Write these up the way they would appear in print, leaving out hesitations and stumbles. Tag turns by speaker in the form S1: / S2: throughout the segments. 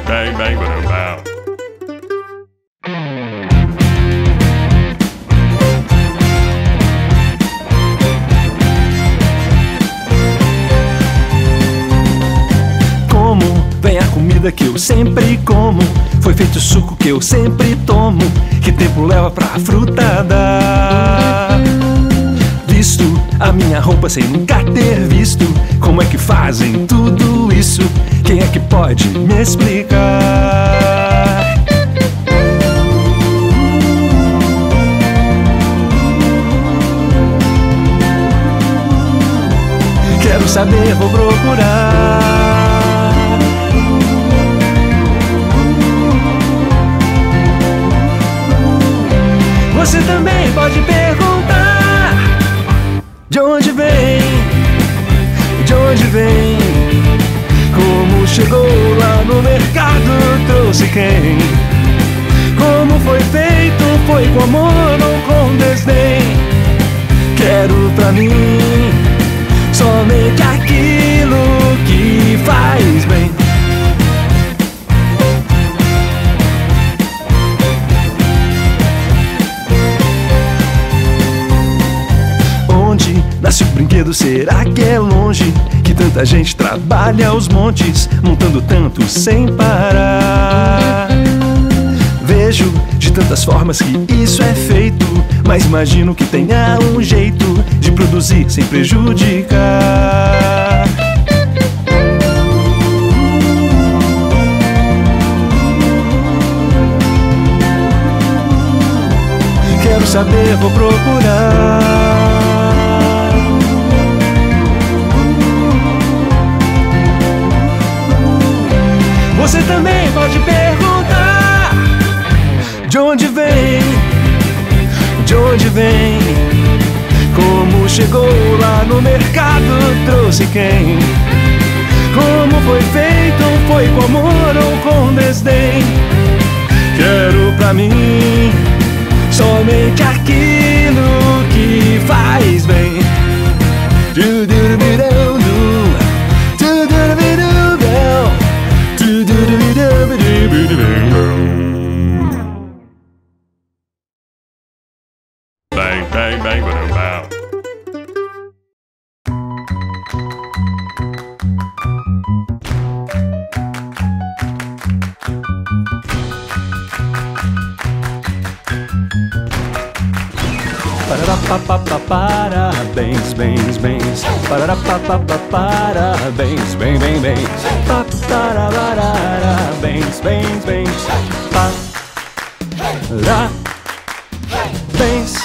S1: bang, bang, ba-dum-bow.
S2: Vem a comida que eu sempre como, foi feito o suco que eu sempre tomo. Que tempo leva pra fruta dar? Visto a minha roupa sem nunca ter visto. Como é que fazem tudo isso? Quem é que pode me explicar? Quero saber, vou procurar. Você também pode perguntar: de onde vem? De onde vem? Como chegou lá no mercado? Trouxe quem? Como foi feito? Foi com amor ou com desdém? Quero pra mim somente aquilo que faz bem. Nasce o brinquedo, será que é longe? Que tanta gente trabalha aos montes, montando tanto sem parar. Vejo de tantas formas que isso é feito, mas imagino que tenha um jeito de produzir sem prejudicar. Quero saber, vou procurar. Você também pode perguntar: de onde vem? De onde vem? Como chegou lá no mercado? Trouxe quem? Como foi feito? Foi com amor ou com desdém? Quero pra mim somente aquilo que faz bem.
S1: Bang, bang, bang, ba-dum-bow.
S2: Parabéns, bens, bens. Parabéns, bem, bem, bens. Parabéns, bens, bens. Parabéns.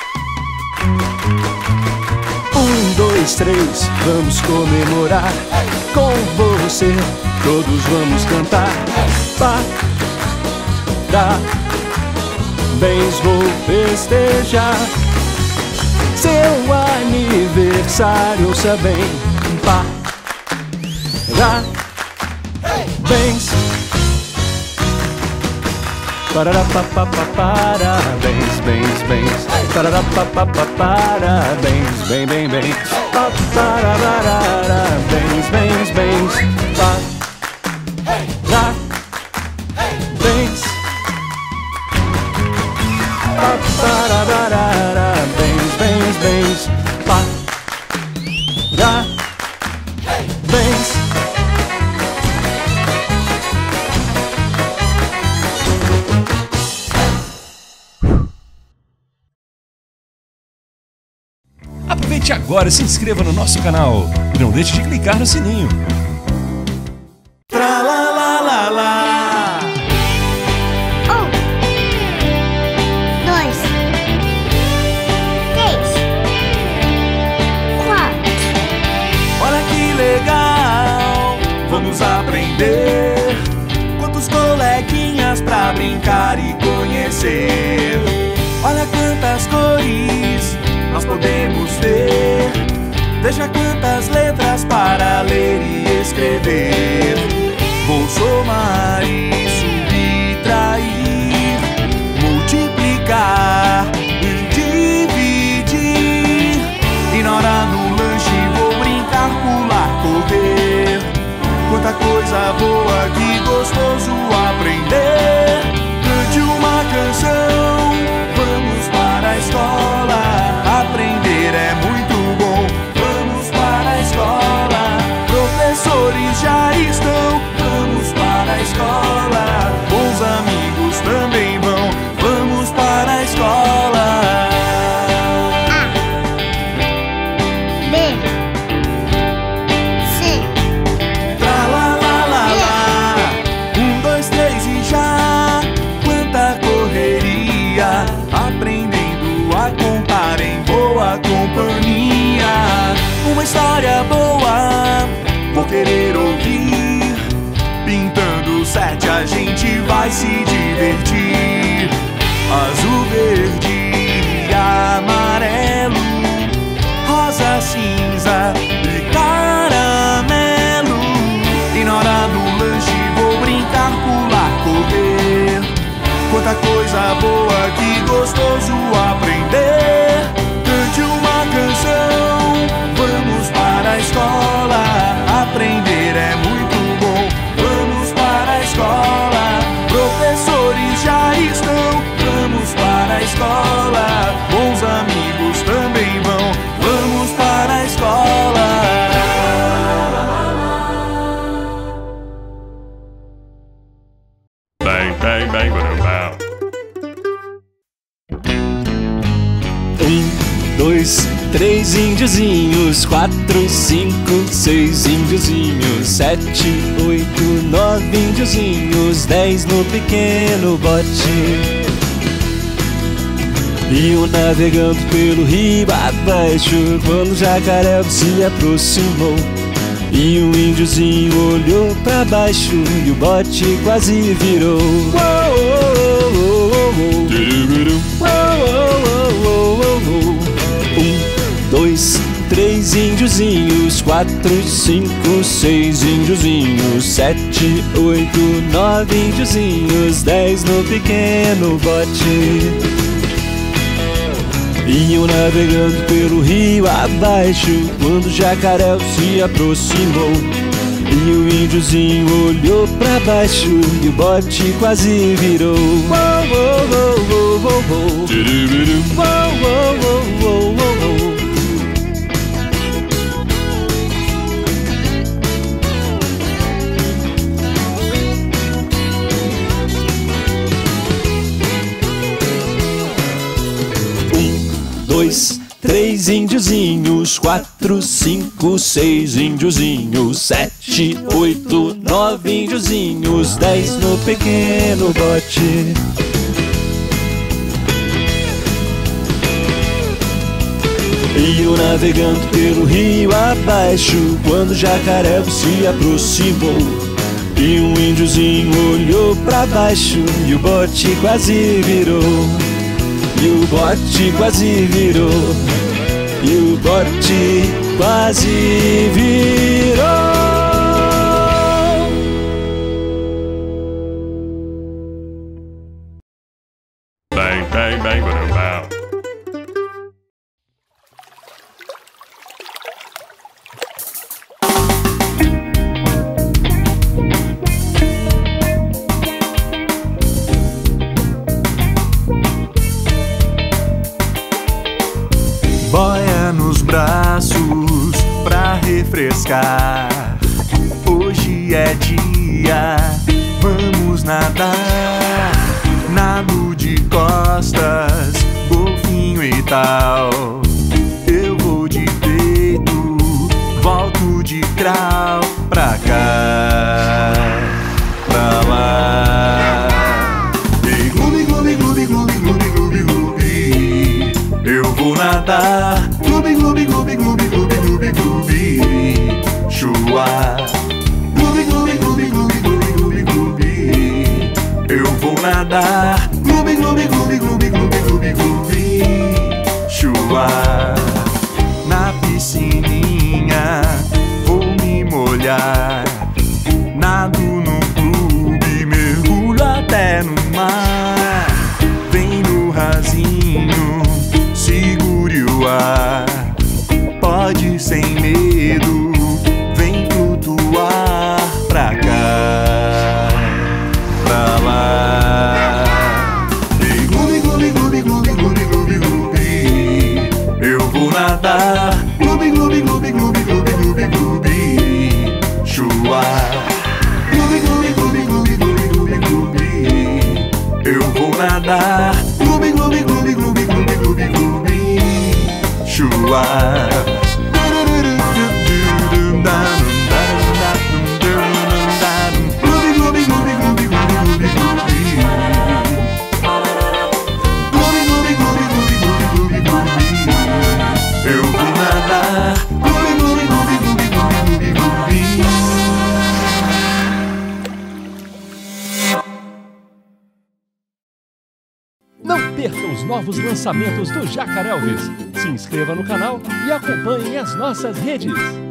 S2: 1, 2, 3, vamos comemorar. Com você, todos vamos cantar. Parabéns, vou festejar seu aniversário, ouça bem. Parabéns. Parabéns, bens, bens. Parabéns, bem, bem, bem. Parabéns, bens, bens. Parabéns. Parabéns, bens, bens. Parabéns.
S3: Aproveite agora e se inscreva no nosso canal. E não deixe de clicar no sininho.
S2: Tra la la la la.
S4: 1, 2, 3, 4.
S2: Olha que legal, vamos aprender. Quantos coleguinhas pra brincar e conhecer. Olha quantas cores nós podemos ver. Veja quantas letras para ler e escrever. Vou somar e subtrair, multiplicar e dividir. E na hora do lanche vou brincar, pular, correr. Quanta coisa boa, que gostoso
S5: 7 a gente vai se divertir. Azul, verde e amarelo, rosa, cinza e caramelo. E na hora do lanche vou brincar, pular, correr. Quanta coisa boa, que gostoso aprender. Cante uma canção, vamos para a escola. Aprender é muito bom, vamos para a escola. Professores já estão, vamos para a escola. Bons amigos também vão, vamos para a escola.
S1: Bang, bang, bang, ba-dum, bow.
S2: 1, 2, 3 índiozinhos, 4, 5, 6 índiozinhos, 7, 8, 9 índiozinhos, 10 no pequeno bote. Iam navegando pelo rio abaixo, quando o jacaré se aproximou. E um índiozinho olhou pra baixo e o bote quase virou. Uou, uou, uou, uou, uou. 1, 2, 3 índiozinhos, 4, 5, 6 índiozinhos, 7, 8, 9 índiozinhos, 10 no pequeno bote. Iam navegando pelo rio abaixo, quando o jacaré se aproximou. E o índiozinho olhou pra baixo e o bote quase virou. Uou, uou, uou, uou, uou, uou. Uou, uou, uou, uou, uou. Dois, 3 índiozinhos, 4, 5, 6 índiozinhos, 7, 8, 9 índiozinhos, 10 no pequeno bote. Iam navegando pelo rio abaixo, quando o jacaré se aproximou. E um índiozinho olhou pra baixo e o bote quase virou. E o bote quase virou, e o bote quase virou.
S1: Bang, bang, bang, ba-dum, bow.
S5: Boia nos braços pra refrescar. Hoje é dia, vamos nadar. Nado de costas, golfinho e tal. Eu vou de peito, volto de crawl. Pra cá, pra lá. E glooby, glooby, glooby, glooby, glooby, glooby, glooby. Eu vou nadar, glooby, glooby, glooby, glooby, glooby, glooby, glooby. Chua, glooby, glooby, glooby, glooby, glooby, glooby, glooby. Eu vou nadar, glooby, glooby, glooby, glooby, glooby, glooby, glooby. Chua, na piscininha vou me molhar. Nado no clube, mergulho até no mar. Vem no rasinho, segure o ar. Pode sem medo, vem flutuar. Pra cá, pra lá. E glooby, glooby, glooby, glooby, glooby, glooby, glooby. Eu vou nadar, glooby, glooby, glooby, glooby, glooby, glooby, glooby. Chua, glooby, glooby, glooby, glooby, glooby, glooby, glooby. Eu vou nadar, glooby, glooby, glooby, glooby, glooby, glooby, glooby. Chua. Eu vou nadar, glooby, glooby, glooby, glooby, glooby, glooby, glooby.
S3: perca os novos lançamentos do Jacaré Elvis. Se inscreva no canal e acompanhe as nossas redes.